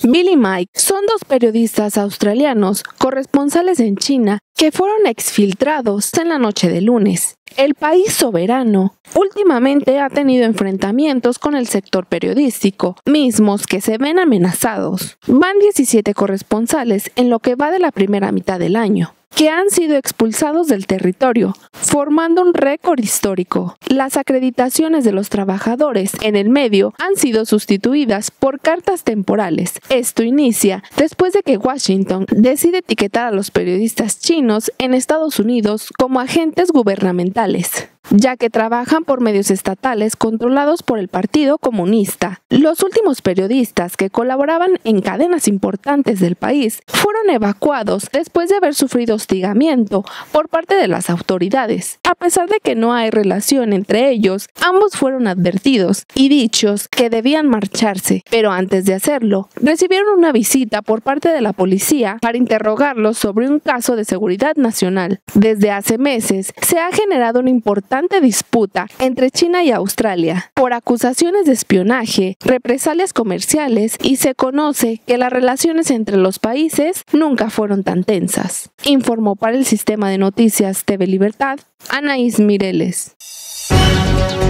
Bill y Mike son dos periodistas australianos corresponsales en China que fueron exfiltrados en la noche de lunes. El país soberano últimamente ha tenido enfrentamientos con el sector periodístico, mismos que se ven amenazados. Van 17 corresponsales en lo que va de la primera mitad del año, que han sido expulsados del territorio, formando un récord histórico. Las acreditaciones de los trabajadores en el medio han sido sustituidas por cartas temporales. Esto inicia después de que Washington decide etiquetar a los periodistas chinos en Estados Unidos como agentes gubernamentales, ya que trabajan por medios estatales controlados por el Partido Comunista. Los últimos periodistas que colaboraban en cadenas importantes del país fueron evacuados después de haber sufrido hostigamiento por parte de las autoridades. A pesar de que no hay relación entre ellos, ambos fueron advertidos y dichos que debían marcharse, pero antes de hacerlo, recibieron una visita por parte de la policía para interrogarlos sobre un caso de seguridad nacional. Desde hace meses se ha generado una importante disputa entre China y Australia por acusaciones de espionaje, represalias comerciales, y se conoce que las relaciones entre los países nunca fueron tan tensas. Informó para el sistema de noticias TV Libertad, Anaís Mireles.